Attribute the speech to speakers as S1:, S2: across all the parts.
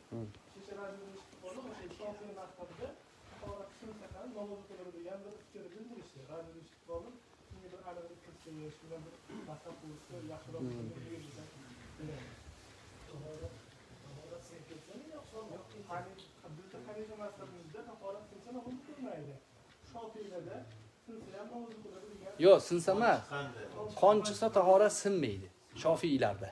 S1: Yo'q, sinsa emas. Qon chiqsa tahorat sinmaydi. Shofiylarda.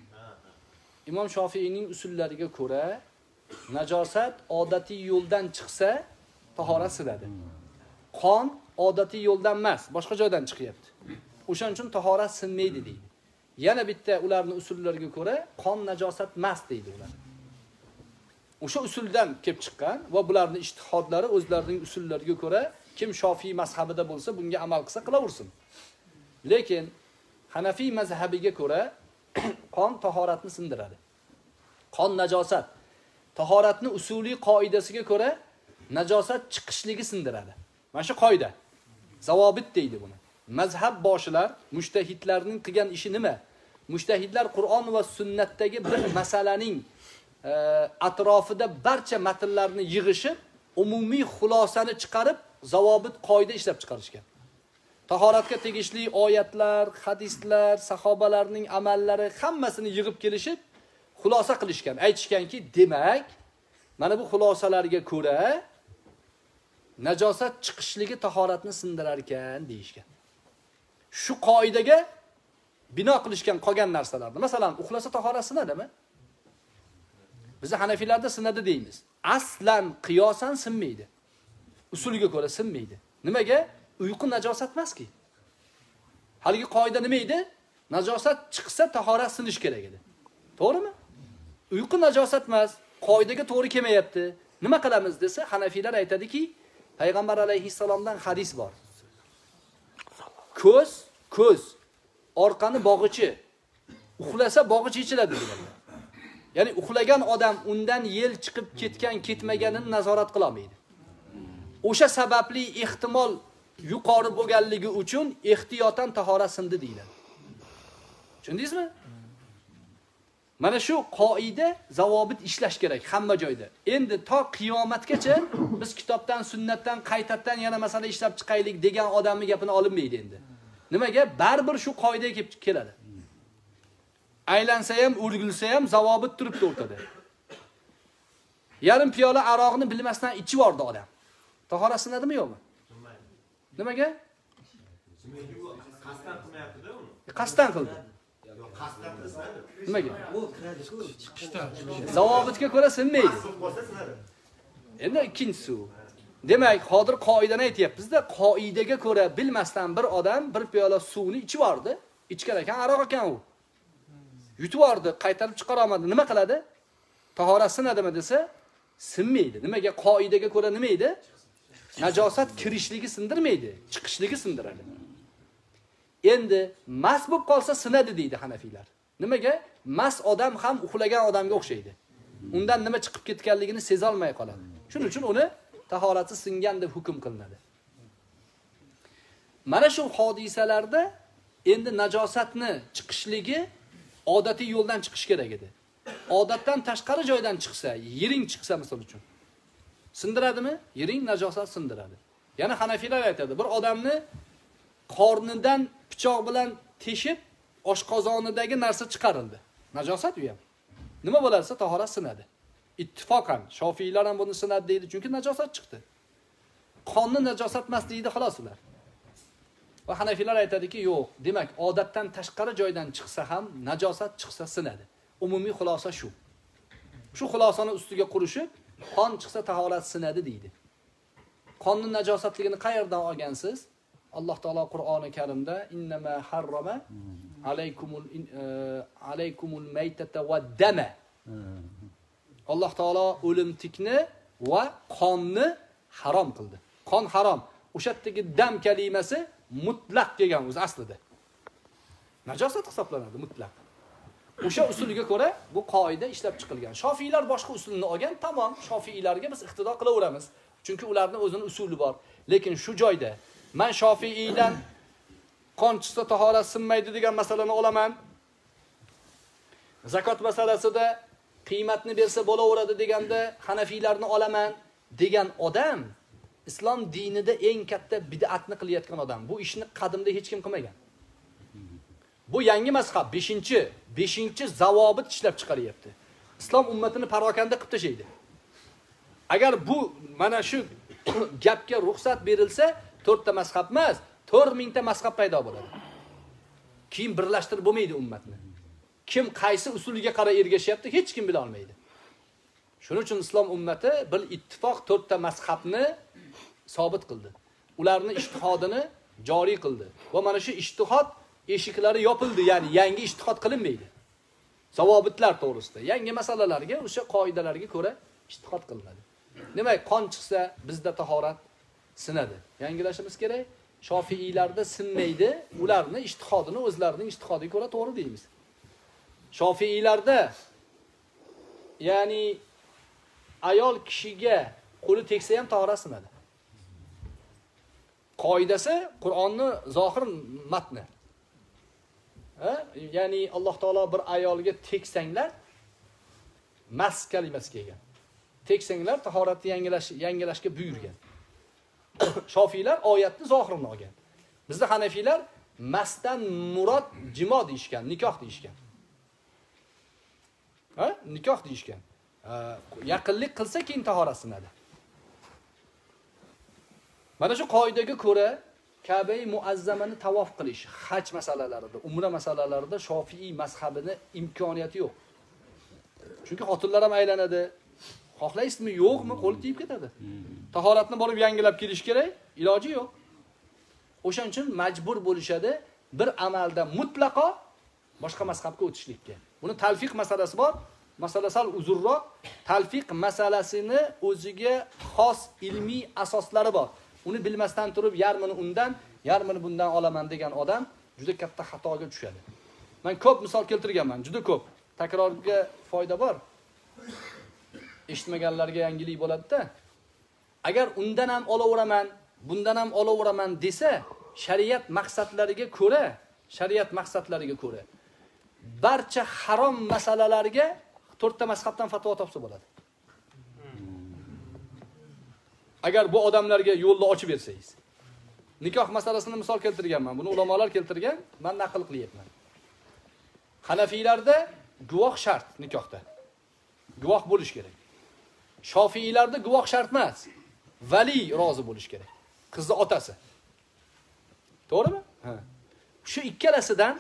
S1: Imom Shofiyning usullariga ko'ra, najosat odatiy yo'ldan chiqsa tahorat sinadi. Qon odatiy yo'ldan emas, boshqa joydan chiqyapti. O'shaning uchun tahorat sinmaydi deydi. Yana bitta ularning usullariga ko'ra, qon najosat emas deydi ular. O'sha usuldan kelib chiqqan va bularning ijtihodlari o'zlarining usullariga ko'ra kim Shofiy mazhabida bo'lsa bunga amal qilsa qilaversin. Lekin Hanafiy mazhabiga ko'ra qon tahoratni sindiradi. Qon najosat. Tahoratning usuliy qoidasiga ko'ra najosat chiqishligi sindiradi. Mana shu qoida. Zavobit deydi buni. Mazhab boshilar, mujtahidlarning qilgan ishi nima? Mujtahidlar Qur'on va sunnatdagi bir masalaning atrofida barcha matnlarni yig'ishib, umumiy xulosani chiqarib, zavobit qoida ishlab chiqarishgan. Tahoratga tegishli oyatlar, hadislar, sahobalarning amallari hammasini yig'ib kelishib, xulosa qilishgan. Aytishganki, demak, mana bu xulosalarga ko'ra najosat chiqishligi tahoratni sindirar ekan deyishgan. Shu qoidaga bino qilishgan qolgan narsalarni. Masalan, uxlasa tahorat sinadimi? Biz Hanafiylarda sinadi deymiz. Aslan qiyosan sinmaydi. Usuliga ko'ra sinmaydi. Nimaga? Uyqu najosat emas-ki. Haligi qoida nima edi? Najosat chiqsa tahorat sinish kerak edi. To'g'rimi? Uyqu najosat emas, qoidaga to'g'ri kelmayapti. Nima qilamiz desa, Hanafiylar aytadiki, Payg'ambar alayhissalomdan hadis bor. Ko'z, orqani bog'ichi. Uxlasa bog'ichi ichiladi dedilar. Ya'ni uxlagan odam undan yel chiqib ketgan, ketmaganini nazorat qila olmaydi. O'sha sababli ehtimol yuqori bo'lganligi uchun ehtiyotan tahorat sindi deyiladi. Tushundingizmi? Mana shu qoida zavobit ishlash kerak hamma joyda. Endi to qiyomatgacha biz kitobdan, sunnatdan, qaytadan yana masala ishlab chiqaylik degan odamning gapini olinmaydi endi. Nimaga? Baribir shu qoidaga kelib keladi. Aylansa ham, o'rgilsa ham zavobit turibdi o'rtada. Yarim piyola aroqni bilmasdan ichib yordi odam. Tahorat sinadimi yo'qmi? Nimaga?
S2: Qasddan qilmayapti-da uni.
S1: Qasddan qildi.
S2: Yo'q, qasddan qilsa.
S1: Nimaga? Zavobitga ko'ra sinmaydi. Endi ikkinchisi. Demak, hozir qoidani aytyapmiz-da, qoidaga ko'ra bilmasdan bir odam bir piyola suvni ichib yordi. Ichgan ekan, aroq ekan u. Yutib yordi, qaytarib chiqara olmadi. Nima qiladi? Tahorat sinadimi desa, sinmaydi. Nimaga? Qoidaga ko'ra nima edi? Najosat kirishligi sindirmaydi, chiqishligi sindiradi. Endi mas bo'lib qolsa sinadi deydi Hanafiylar. Nimaga? Mas odam ham uxlagan odamga o'xshaydi. Undan nima chiqib ketganligini seza olmay qoladi. Shuning uchun uni tahorati singan deb hukm qilinadi. Mana shu hodisalarda endi najosatni chiqishligi odatiy yo'ldan chiqish kerak edi. Odatdan tashqari joydan chiqsa, yiring chiqsa misol uchun. Sindiradimi? Yiring najosat sindiradi. Yana Hanafiylar aytadi, bir odamni qornidan pichoq bilan teshib oshqozonidagi narsa chiqarildi. Najosat u ham. Nima bo'lsa tahorat sinadi. Ittifoqan Shofiylar ham buni sinadi deydi, chunki najosat chiqdi. Qonni najosat emas deydi xolos ular. Va Hanafiylar aytadiki, yo'q, demak, odatdan tashqari joydan chiqsa ham najosat chiqsa sinadi. Umumiy xulosa shu. Shu xulosani ustiga qurishib, qon chiqsa tahorat sinadi deydi. Qonning najosatligini qayerdan olgansiz? Alloh taolo Qur'oni Karimda innama harrama alaykumul maytata va dama. Alloh taolo o'limtikni va qonni harom qildi. Qon harom. O'sha yerdagi dam kalimasi mutlaq degan o'zi aslida. Najosat hisoblanadi mutlaq. O'sha usulga ko'ra bu qoida ishlab chiqilgan. Shofiylar boshqa usulni olgan, tamom, Shofiylarga biz iqtido qilaveramiz. Chunki ularning o'zining usuli bor. Lekin shu joyda men Shofiydan qon chiqsa tahorat sinmaydi degan masalani olaman. Zakot masalasida qiymatni bersa bo'laveradi deganda Hanafiylarni olaman degan odam islom dinida eng katta bid'atni qilayotgan odam. Bu ishni qadimda hech kim qilmagan. Bu yangi mazhab 5-chi zavobit ishlab chiqaryapti. Islom ummatini parokanda qilib tashlaydi. Agar bu mana shu gapga ruxsat berilsa, 4 ta mazhab emas, 4000 ta mazhab paydo bo'ladi. Kim birlashtirib bo'lmaydi ummatni. Kim qaysi usuliga qarab ergashyapti, hech kim bila olmaydi. Shuning uchun islom ummati bir ittifoq 4 ta mazhabni sobit qildi. Ularni ijtihodini joriy qildi. Va mana shu ijtihod eshiklari yopildi, ya'ni yangi ijtihod qilinmaydi. Zavobitlar to'g'risida yangi masalalarga, o'sha qoidalarga ko'ra ijtihod qilinadi. Demak, qon chiqsa bizda tahorat sinadi. Yangilashimiz kerak. Shofiiylarda sinmaydi, ularni ijtihodini o'zlarining ijtihodiga ko'ra to'g'ri deymiz. Shofiiylarda ya'ni ayol kishiga qo'li tegsa ham tahorat sinadi. Qoidasi Qur'onni zohir matni. Ya'ni Alloh taolo bir ayolga tegsanglar mas kalimasi kelgan. Tegsanglar tahoratni yangilashga buyurgan. Shofiylar oyatni zohirini olgan. Bizda Hanafiylar masdan murod jimo deyishgan, nikoh deyishgan. Nikoh deyishgan. Yaqinlik qilsa keyin tahorat sinadi. Mana shu qoidaga ko'ra Ka'ba-i muazzamani tavof qilish, haj masalalarida, umra masalalarida Shofiy mazhabini imkoniyati yo'q. Chunki xotinlar ham aylanadi. Xohlaysizmi, yo'qmi, qo'l tiyib ketadi. Tahoratni borib yangilab kelish kerak, iloji yo'q. O'shaning uchun majbur bo'lishadi bir amalda mutlaqo boshqa mazhabga o'tishlikka. Buni talfiq masalasi bor. Masala sal uzunroq. Talfiq masalasini o'ziga xos ilmiy asoslari bor. Uni bilmasdan turib yarmini undan, yarmini bundan olaman degan odam juda katta xatoga tushadi. Men ko'p misol keltirganman, juda ko'p. Takrorga foyda bor. Eshitmaganlarga yangilik bo'ladi-da. Agar undan ham olaveraman, bundan ham olaveraman desa, shariat maqsadlariga ko'ra barcha harom masalalarga 4 ta mazhabdan fatvo topsa bo'ladi. Agar bu odamlarga yo'lni ochib bersangiz. Nikoh masalasini misol keltirganman. Buni ulamolar keltirgan, men naql qilyapman. Hanafiylarda guvoh shart nikohda. Guvoh bo'lish kerak. Shofiylarda guvoh shart emas. Vali rozi bo'lish kerak. Qizning otasi. To'g'rimi? Ha. Shu ikkalasidan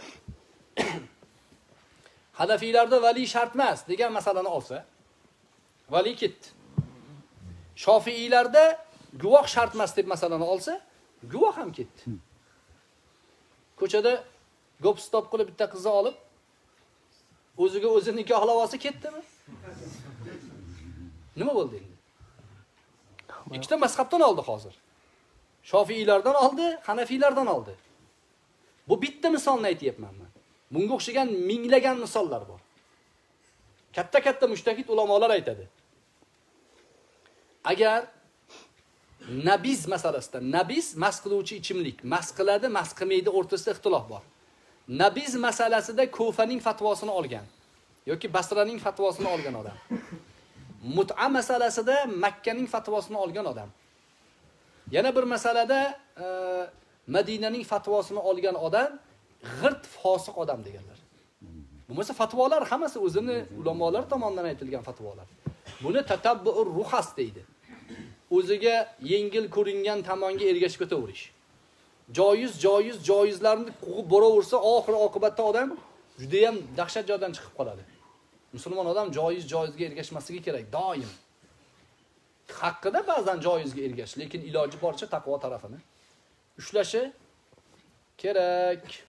S1: Hanafiylarda vali shart emas degan masalani olsa, vali ketdi. Shofiylarda guvoh shart emas deb masalani olsa, guvoh ham ketdi. Ko'chada gop stop qilib bitta qizni olib, o'ziga o'zi nikohlab olsa ketdimi? Nima bo'ldi endi? Ikkita mazhabdan oldi hozir. Shofiylardan oldi, Hanafiylardan oldi. Bu bitta misolni aytayapman men. Bunga o'xshagan minglagan misollar bor. Katta mushtahid ulamolar aytadi. Agar nabiz masalasida, nabiz mas qiluvchi ichimlik, mas qiladi, mas qilmaydi o'rtasida ixtilof bor. Nabiz masalasida Kufaning fatvosini olgan yoki Basraning fatvosini olgan odam. Mut'a masalasida Makkaning fatvosini olgan odam. Yana bir masalada Madinaning fatvosini olgan odam g'irt fosiq odam deganlar. Bu bo'lsa fatvolar hammasi o'zini ulamolar tomonidan aytilgan fatvolar. Buni tatabbu'ur ruhas deydi. O'ziga yengil ko'ringan tomonga ergashib ketaverish. Joizlarni quvib boraversa, oxir oqibatda odam juda ham dahshat joydan chiqib qoladi. Musulmon odam joizga ergashmasligi kerak doim. Haqqida ba'zan joizga ergash, lekin iloji boricha taqvo tarafini ushlashi kerak.